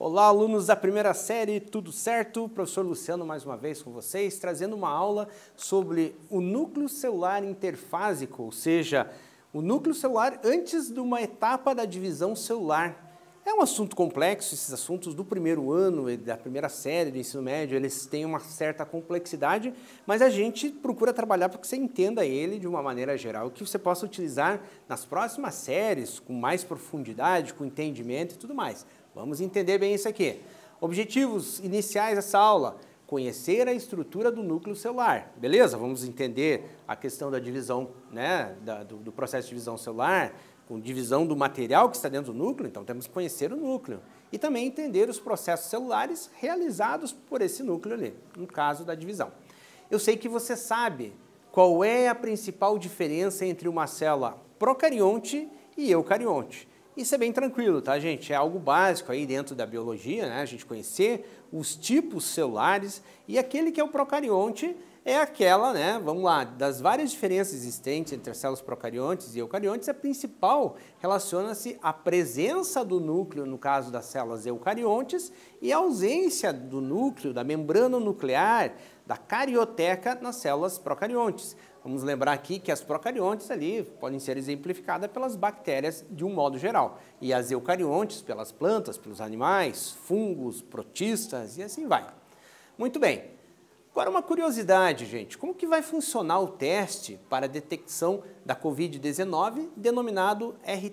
Olá, alunos da primeira série, tudo certo? Professor Luciano mais uma vez com vocês, trazendo uma aula sobre o núcleo celular interfásico, ou seja, o núcleo celular antes de uma etapa da divisão celular. É um assunto complexo, esses assuntos do primeiro ano, da primeira série do ensino médio, eles têm uma certa complexidade, mas a gente procura trabalhar para que você entenda ele de uma maneira geral, que você possa utilizar nas próximas séries, com mais profundidade, com entendimento e tudo mais. Vamos entender bem isso aqui. Objetivos iniciais dessa aula: conhecer a estrutura do núcleo celular, beleza? Vamos entender a questão da divisão, né, do processo de divisão celular, com divisão do material que está dentro do núcleo, então temos que conhecer o núcleo. E também entender os processos celulares realizados por esse núcleo ali, no caso da divisão. Eu sei que você sabe qual é a principal diferença entre uma célula procarionte e eucarionte. Isso é bem tranquilo, tá, gente? É algo básico aí dentro da biologia, né? A gente conhecer os tipos celulares, e aquele que é o procarionte é aquela, né? Vamos lá, das várias diferenças existentes entre as células procariontes e eucariontes, a principal relaciona-se à presença do núcleo, no caso das células eucariontes, e a ausência do núcleo, da membrana nuclear, da carioteca nas células procariontes. Vamos lembrar aqui que as procariontes ali podem ser exemplificadas pelas bactérias de um modo geral, e as eucariontes pelas plantas, pelos animais, fungos, protistas e assim vai. Muito bem. Agora uma curiosidade, gente, como que vai funcionar o teste para a detecção da Covid-19 denominado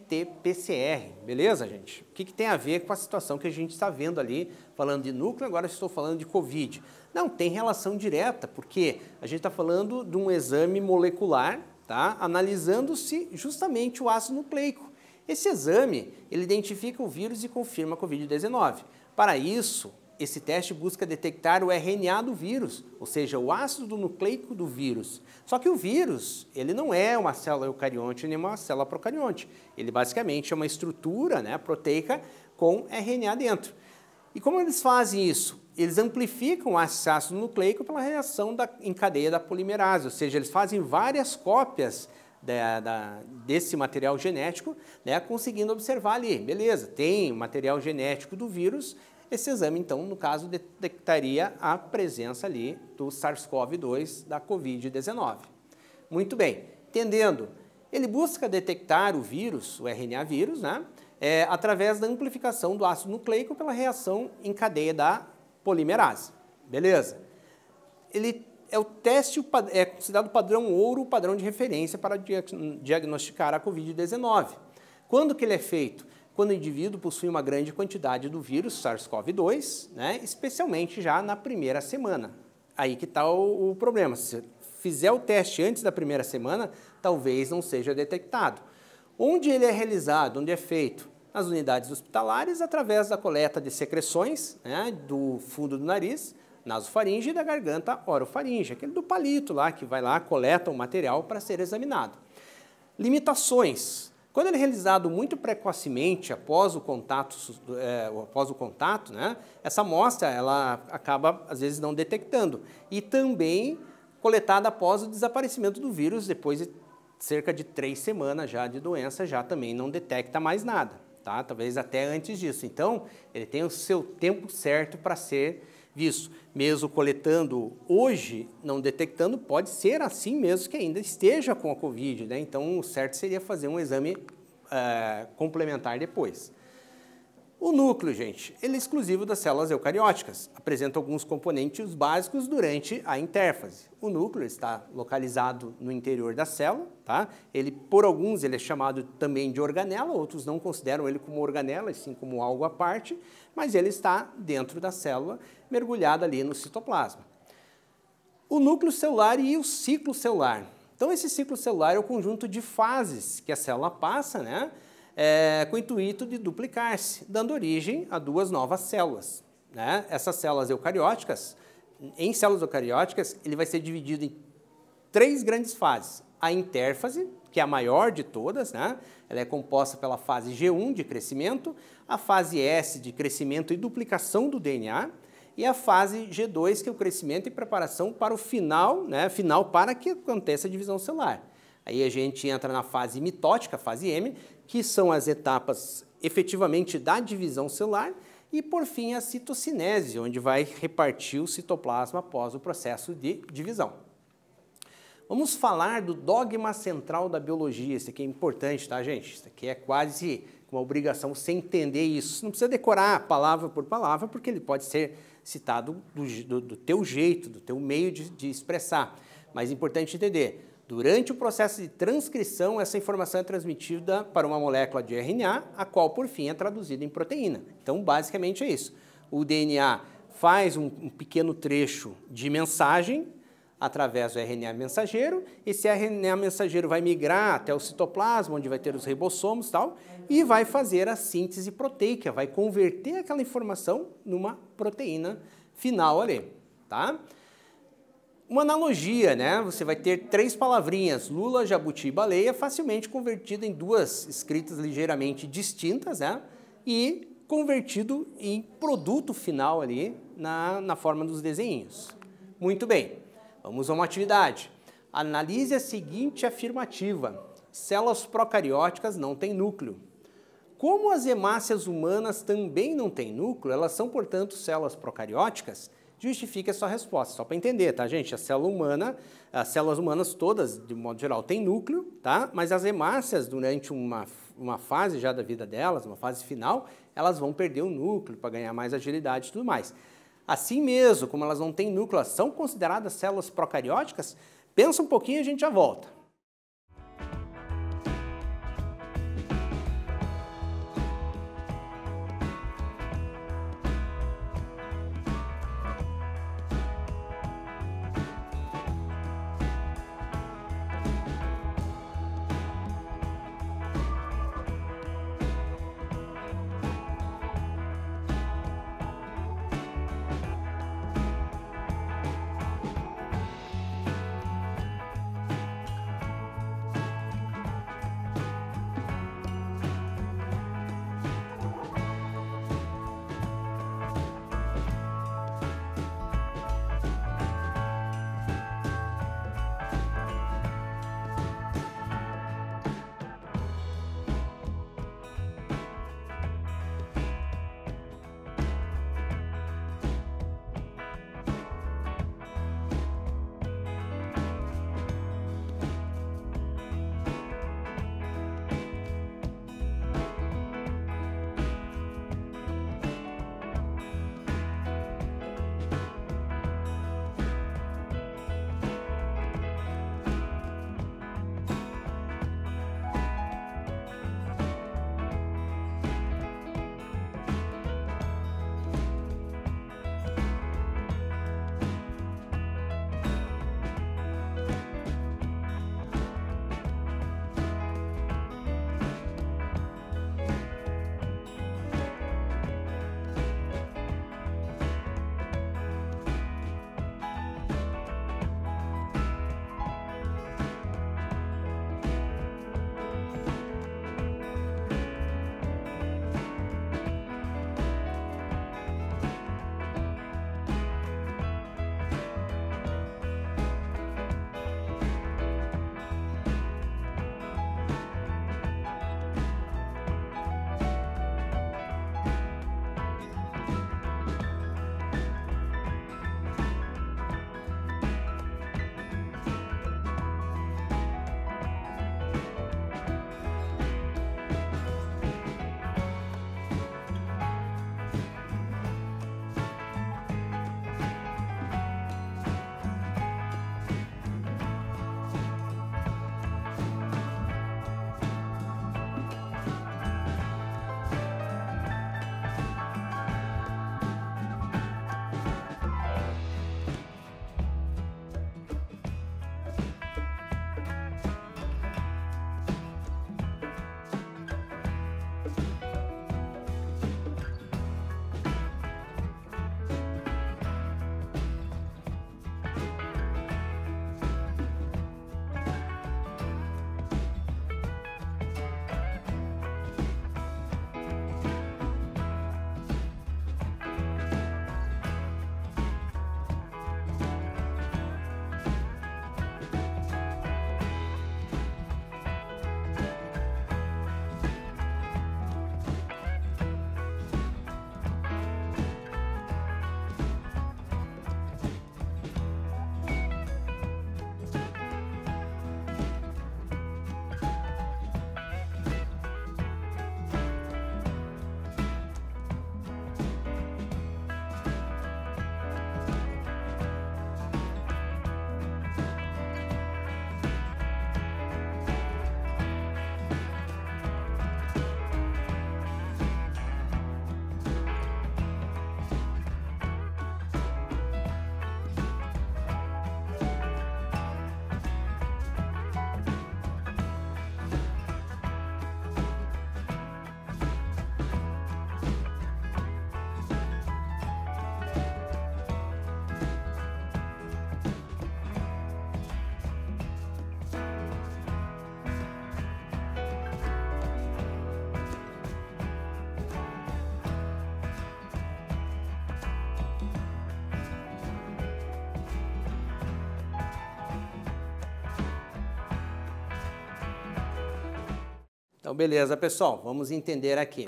RT-PCR, beleza, gente? O que tem a ver com a situação que a gente está vendo ali, falando de núcleo, agora estou falando de Covid. Não, tem relação direta, porque a gente está falando de um exame molecular, tá? Analisando-se justamente o ácido nucleico. Esse exame, ele identifica o vírus e confirma a Covid-19. Para isso, esse teste busca detectar o RNA do vírus, ou seja, o ácido nucleico do vírus. Só que o vírus, ele não é uma célula eucarionte nem uma célula procarionte. Ele basicamente é uma estrutura, né, proteica com RNA dentro. E como eles fazem isso? Eles amplificam esse ácido nucleico pela reação em cadeia da polimerase, ou seja, eles fazem várias cópias desse material genético, né, conseguindo observar ali, beleza, tem material genético do vírus. Esse exame, então, no caso, detectaria a presença ali do SARS-CoV-2 da Covid-19. Muito bem, entendendo, ele busca detectar o vírus, o RNA vírus, né, através da amplificação do ácido nucleico pela reação em cadeia da polimerase. Beleza? Ele é o teste, é considerado padrão ouro, o padrão de referência para diagnosticar a Covid-19. Quando que ele é feito? Quando o indivíduo possui uma grande quantidade do vírus SARS-CoV-2, né, especialmente já na primeira semana. Aí que está o problema. Se fizer o teste antes da primeira semana, talvez não seja detectado. Onde ele é realizado, onde é feito? Nas unidades hospitalares, através da coleta de secreções, né, do fundo do nariz, nasofaringe, e da garganta orofaringe, aquele do palito lá, que vai lá, coleta o material para ser examinado. Limitações. Quando ele é realizado muito precocemente, após o contato, né, essa amostra ela acaba, às vezes, não detectando. E também coletada após o desaparecimento do vírus, depois de cerca de 3 semanas já de doença, já também não detecta mais nada, tá? Talvez até antes disso. Então, ele tem o seu tempo certo para ser visto. Mesmo coletando hoje, não detectando, pode ser assim mesmo que ainda esteja com a Covid, né? Então, o certo seria fazer um exame complementar depois. O núcleo, gente, ele é exclusivo das células eucarióticas, apresenta alguns componentes básicos durante a intérfase. O núcleo está localizado no interior da célula, tá? Por alguns ele é chamado também de organela, outros não consideram ele como organela, assim como algo à parte, mas ele está dentro da célula, mergulhado ali no citoplasma. O núcleo celular e o ciclo celular. Então, esse ciclo celular é o conjunto de fases que a célula passa, né, com o intuito de duplicar-se, dando origem a 2 novas células, né? Essas células eucarióticas, em células eucarióticas, ele vai ser dividido em 3 grandes fases. A intérfase, que é a maior de todas, né? Ela é composta pela fase G1 de crescimento, a fase S de crescimento e duplicação do DNA, e a fase G2, que é o crescimento e preparação para o final, né? Final para que aconteça a divisão celular. Aí a gente entra na fase mitótica, fase M, que são as etapas efetivamente da divisão celular, e, por fim, a citocinese, onde vai repartir o citoplasma após o processo de divisão. Vamos falar do dogma central da biologia. Isso aqui é importante, tá, gente? Isso aqui é quase uma obrigação você entender isso. Não precisa decorar palavra por palavra, porque ele pode ser citado do teu jeito, do teu meio de expressar. Mas é importante entender, durante o processo de transcrição, essa informação é transmitida para uma molécula de RNA, a qual, por fim, é traduzida em proteína. Então, basicamente é isso. O DNA faz um pequeno trecho de mensagem através do RNA mensageiro. Esse RNA mensageiro vai migrar até o citoplasma, onde vai ter os ribossomos e tal, e vai fazer a síntese proteica, vai converter aquela informação numa proteína final ali, tá? Uma analogia, né? Você vai ter 3 palavrinhas, lula, jabuti e baleia, facilmente convertido em 2 escritas ligeiramente distintas, né? E convertido em produto final ali na forma dos desenhinhos. Muito bem, vamos a uma atividade. Analise a seguinte afirmativa: células procarióticas não têm núcleo. Como as hemácias humanas também não têm núcleo, elas são, portanto, células procarióticas? Justifique a sua resposta, só para entender, tá, gente? As células humanas todas, de modo geral, têm núcleo, tá? Mas as hemácias, durante uma fase já da vida delas, uma fase final, elas vão perder o núcleo para ganhar mais agilidade e tudo mais. Assim mesmo, como elas não têm núcleo, elas são consideradas células procarióticas? Pensa um pouquinho e a gente já volta. Então, beleza, pessoal, vamos entender aqui.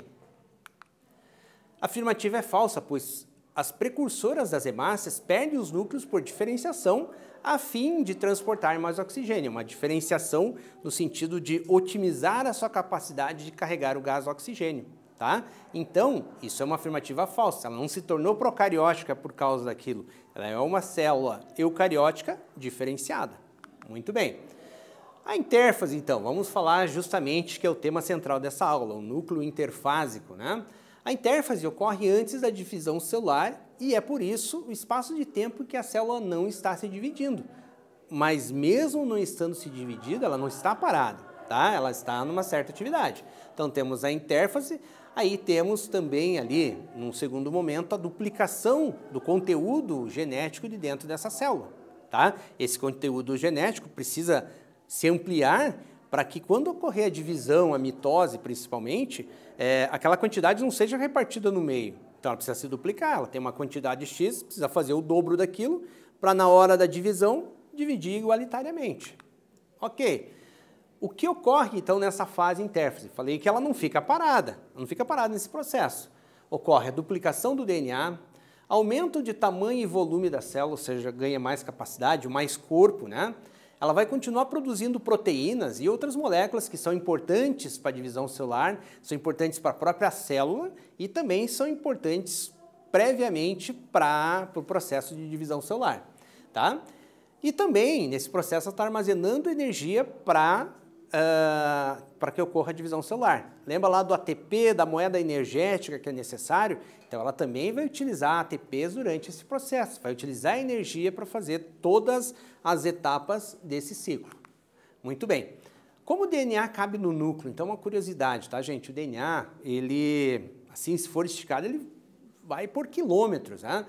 A afirmativa é falsa, pois as precursoras das hemácias perdem os núcleos por diferenciação a fim de transportar mais oxigênio, uma diferenciação no sentido de otimizar a sua capacidade de carregar o gás oxigênio, tá? Então, isso é uma afirmativa falsa, ela não se tornou procariótica por causa daquilo, ela é uma célula eucariótica diferenciada. Muito bem. A intérfase, então, vamos falar justamente que é o tema central dessa aula, o núcleo interfásico, né? A intérfase ocorre antes da divisão celular e é por isso o espaço de tempo em que a célula não está se dividindo. Mas mesmo não estando se dividida, ela não está parada, tá? Ela está numa certa atividade. Então temos a intérfase, aí temos também ali, num segundo momento, a duplicação do conteúdo genético de dentro dessa célula, tá? Esse conteúdo genético precisa se ampliar para que quando ocorrer a divisão, a mitose principalmente, aquela quantidade não seja repartida no meio. Então ela precisa se duplicar, ela tem uma quantidade X, precisa fazer o dobro daquilo para na hora da divisão dividir igualitariamente. Ok. O que ocorre então nessa fase intérfase? Falei que ela não fica parada nesse processo. Ocorre a duplicação do DNA, aumento de tamanho e volume da célula, ou seja, ganha mais capacidade, mais corpo, né? Ela vai continuar produzindo proteínas e outras moléculas que são importantes para a divisão celular, são importantes para a própria célula e também são importantes previamente para o processo de divisão celular, tá? E também, nesse processo, ela está armazenando energia para que ocorra a divisão celular. Lembra lá do ATP, da moeda energética que é necessário? Então, ela também vai utilizar ATPs durante esse processo, vai utilizar a energia para fazer todas as etapas desse ciclo. Muito bem. Como o DNA cabe no núcleo? Então, uma curiosidade, tá, gente? O DNA, ele, assim, se for esticado, ele vai por quilômetros, né?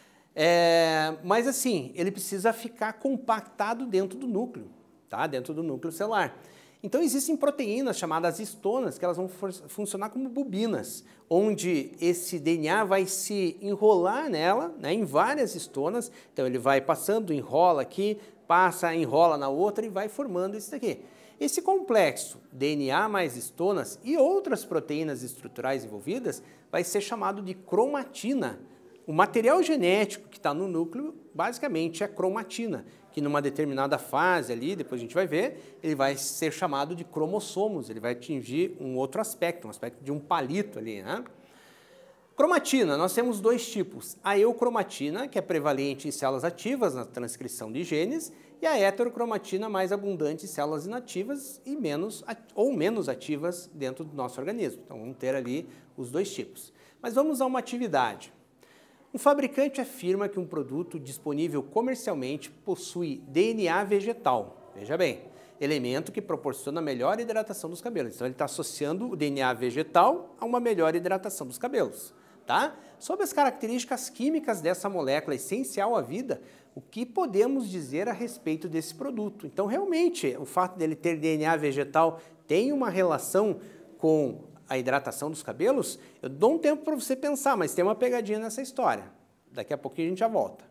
Mas, assim, ele precisa ficar compactado dentro do núcleo, tá? Dentro do núcleo celular. Então, existem proteínas chamadas histonas, que elas vão funcionar como bobinas, onde esse DNA vai se enrolar nela, né, em várias histonas. Então, ele vai passando, enrola aqui, passa, enrola na outra e vai formando isso daqui. Esse complexo, DNA mais histonas e outras proteínas estruturais envolvidas, vai ser chamado de cromatina. O material genético que está no núcleo, basicamente, é cromatina, que numa determinada fase ali, depois a gente vai ver, ele vai ser chamado de cromossomos, ele vai atingir um outro aspecto, um aspecto de um palito ali, né? Cromatina, nós temos dois tipos, a eucromatina, que é prevalente em células ativas na transcrição de genes, e a heterocromatina, mais abundante em células inativas e menos ativas dentro do nosso organismo. Então vamos ter ali os dois tipos. Mas vamos a uma atividade. Um fabricante afirma que um produto disponível comercialmente possui DNA vegetal. Veja bem, elemento que proporciona melhor hidratação dos cabelos. Então ele está associando o DNA vegetal a uma melhor hidratação dos cabelos, tá? Sobre as características químicas dessa molécula essencial à vida, o que podemos dizer a respeito desse produto? Então realmente, o fato dele ter DNA vegetal tem uma relação com a hidratação dos cabelos? Eu dou um tempo para você pensar, mas tem uma pegadinha nessa história. Daqui a pouquinho a gente já volta.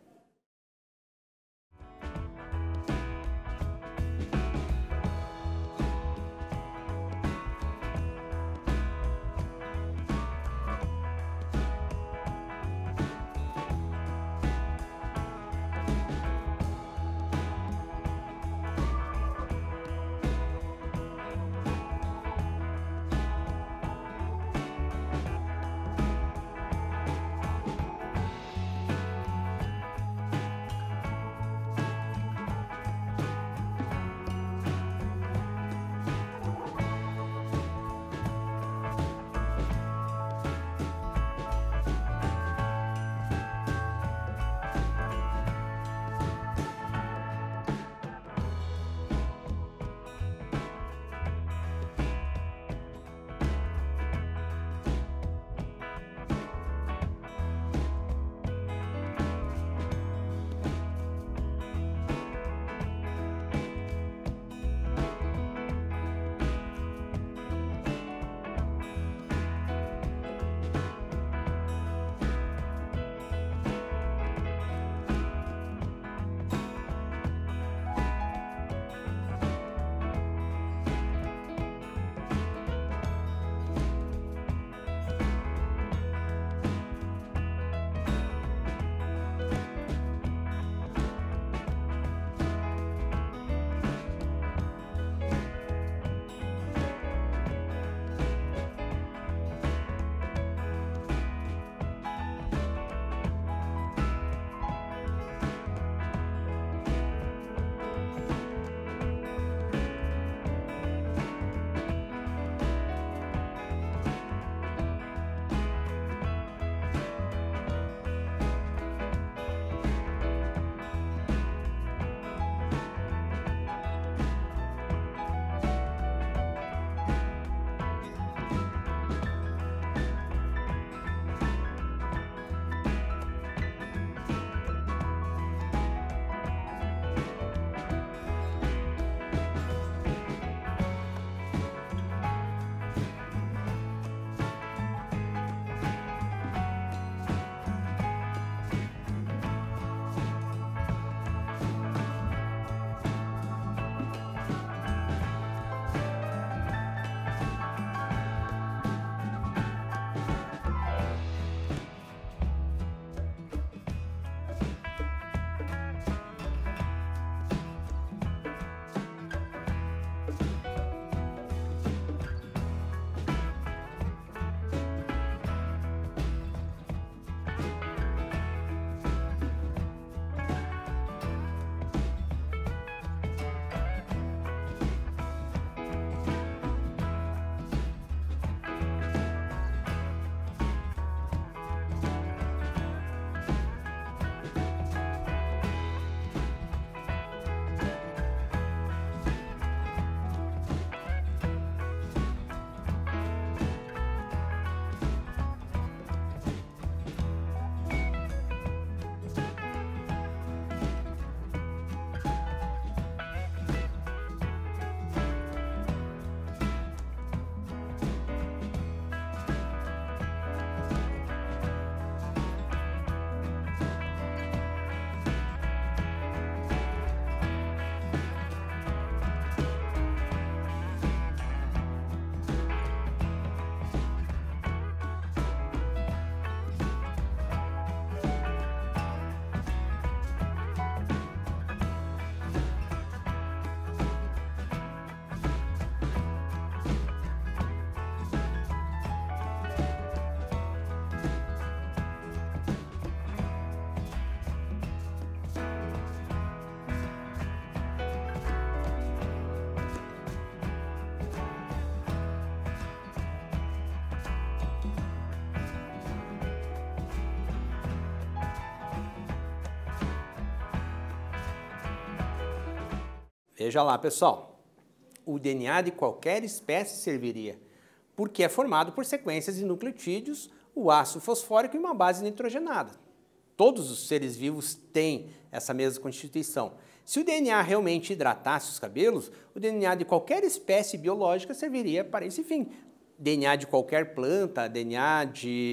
Veja lá, pessoal. O DNA de qualquer espécie serviria, porque é formado por sequências de nucleotídeos, o ácido fosfórico e uma base nitrogenada. Todos os seres vivos têm essa mesma constituição. Se o DNA realmente hidratasse os cabelos, o DNA de qualquer espécie biológica serviria para esse fim. DNA de qualquer planta, DNA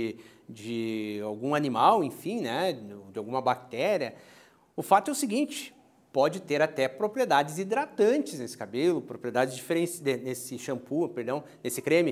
de algum animal, enfim, né, de alguma bactéria. O fato é o seguinte, pode ter até propriedades hidratantes nesse cabelo, propriedades diferentes nesse shampoo, perdão, nesse creme,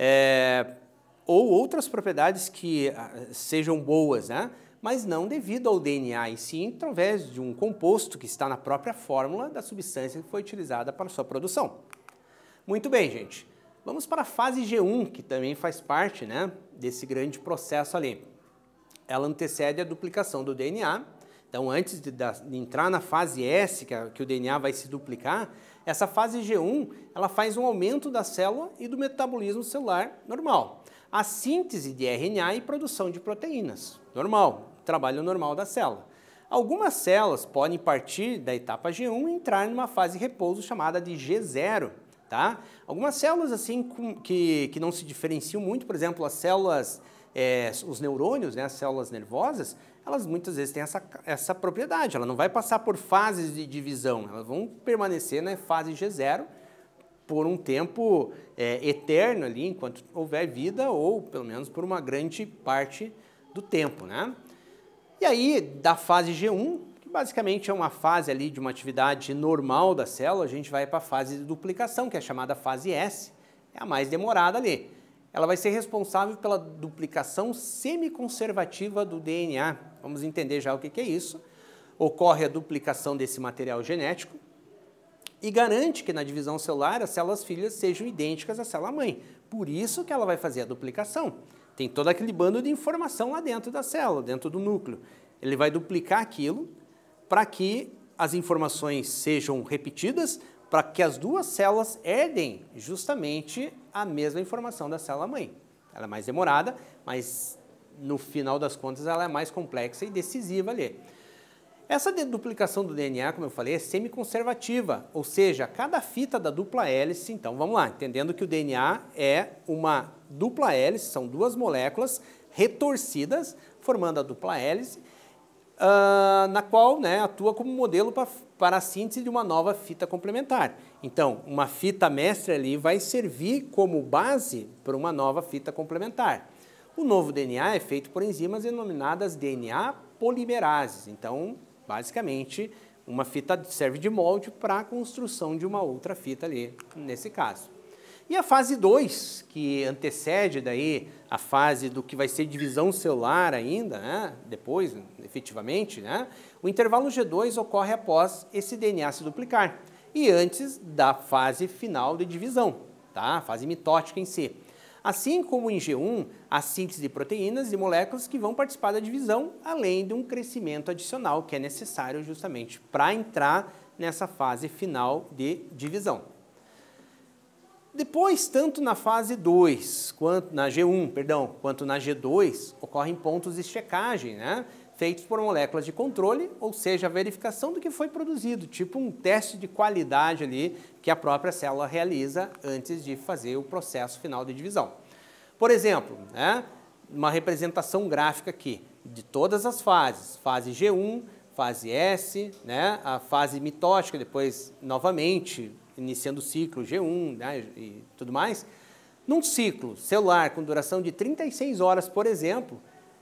ou outras propriedades que sejam boas, né? Mas não devido ao DNA, e sim através de um composto que está na própria fórmula da substância que foi utilizada para sua produção. Muito bem, gente. Vamos para a fase G1, que também faz parte, né, desse grande processo ali. Ela antecede a duplicação do DNA. Então, antes de entrar na fase S, que o DNA vai se duplicar, essa fase G1 ela faz um aumento da célula e do metabolismo celular normal. A síntese de RNA e produção de proteínas, normal, trabalho normal da célula. Algumas células podem partir da etapa G1 e entrar numa fase de repouso chamada de G0. Tá? Algumas células assim que não se diferenciam muito, por exemplo, as células, os neurônios, né, as células nervosas, elas muitas vezes têm essa propriedade, ela não vai passar por fases de divisão, elas vão permanecer na fase G0 por um tempo eterno ali, enquanto houver vida, ou pelo menos por uma grande parte do tempo, né? E aí, da fase G1, que basicamente é uma fase ali de uma atividade normal da célula, a gente vai para a fase de duplicação, que é chamada fase S, é a mais demorada ali. Ela vai ser responsável pela duplicação semiconservativa do DNA. Vamos entender já o que é isso. Ocorre a duplicação desse material genético e garante que na divisão celular as células filhas sejam idênticas à célula mãe. Por isso que ela vai fazer a duplicação. Tem todo aquele bando de informação lá dentro da célula, dentro do núcleo. Ele vai duplicar aquilo para que as informações sejam repetidas, para que as duas células herdem justamente a mesma informação da célula mãe. Ela é mais demorada, mas no final das contas ela é mais complexa e decisiva ali. Essa duplicação do DNA, como eu falei, é semiconservativa, ou seja, cada fita da dupla hélice, então vamos lá, entendendo que o DNA é uma dupla hélice, são duas moléculas retorcidas, formando a dupla hélice, na qual, né, atua como modelo para a síntese de uma nova fita complementar. Então, uma fita mestre ali vai servir como base para uma nova fita complementar. O novo DNA é feito por enzimas denominadas DNA polimerases. Então, basicamente, uma fita serve de molde para a construção de uma outra fita ali, nesse caso. E a fase 2, que antecede daí a fase do que vai ser divisão celular ainda, né? Depois, efetivamente, né? O intervalo G2 ocorre após esse DNA se duplicar e antes da fase final de divisão, tá? A fase mitótica em si. Assim como em G1, a síntese de proteínas e moléculas que vão participar da divisão, além de um crescimento adicional que é necessário justamente para entrar nessa fase final de divisão. Depois, tanto na fase 2, quanto na G1, perdão, quanto na G2, ocorrem pontos de checagem, né? Feitos por moléculas de controle, ou seja, a verificação do que foi produzido, tipo um teste de qualidade ali que a própria célula realiza antes de fazer o processo final de divisão. Por exemplo, né, uma representação gráfica aqui de todas as fases, fase G1, fase S, né, a fase mitótica, depois novamente iniciando o ciclo G1, né, e tudo mais. Num ciclo celular com duração de 36 horas, por exemplo,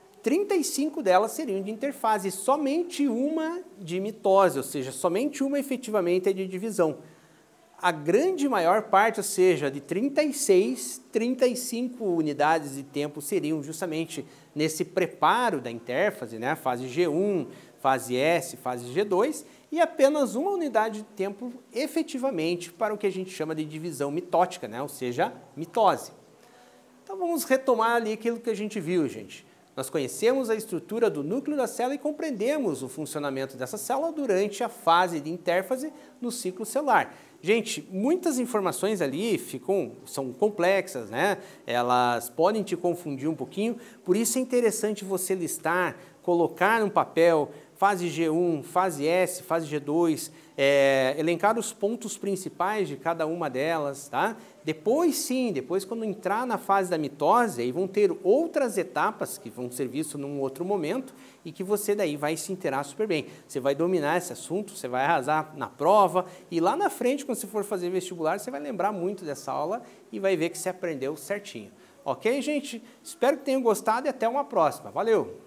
35 delas seriam de interfase, somente uma de mitose, ou seja, somente uma efetivamente é de divisão. A grande maior parte, ou seja, de 36, 35 unidades de tempo seriam justamente nesse preparo da interfase, né? Fase G1, fase S, fase G2, e apenas uma unidade de tempo efetivamente para o que a gente chama de divisão mitótica, né? Ou seja, mitose. Então vamos retomar ali aquilo que a gente viu, gente. Nós conhecemos a estrutura do núcleo da célula e compreendemos o funcionamento dessa célula durante a fase de interfase no ciclo celular. Gente, muitas informações ali são complexas, né? Elas podem te confundir um pouquinho, por isso é interessante você listar, colocar no papel, fase G1, fase S, fase G2, elencar os pontos principais de cada uma delas, tá? Depois sim, depois quando entrar na fase da mitose, aí vão ter outras etapas que vão ser vistas num outro momento e que você daí vai se inteirar super bem. Você vai dominar esse assunto, você vai arrasar na prova e lá na frente, quando você for fazer vestibular, você vai lembrar muito dessa aula e vai ver que você aprendeu certinho. Ok, gente? Espero que tenham gostado e até uma próxima. Valeu!